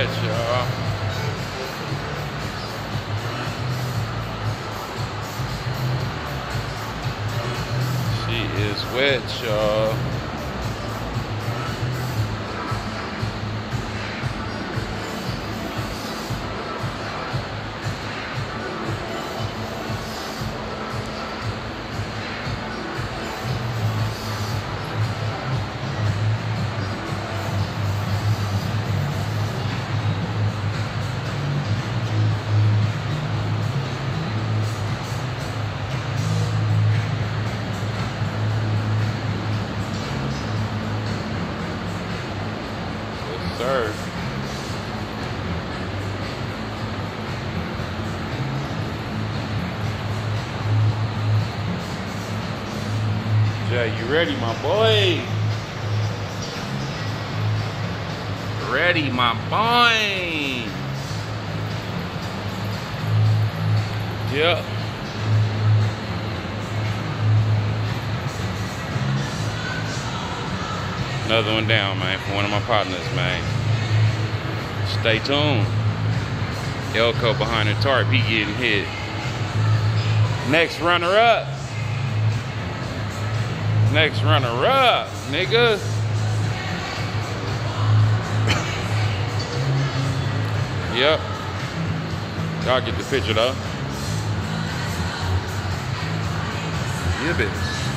wet, y'all. She is wet, y'all. Sir. Jay, you ready, my boy? Ready, my boy. Yep. Another one down, man, for one of my partners, man. Stay tuned. Elko behind the tarp, he getting hit. Next runner-up. Next runner-up, nigga. Yep. Y'all get the picture, though. Yeah, bitch.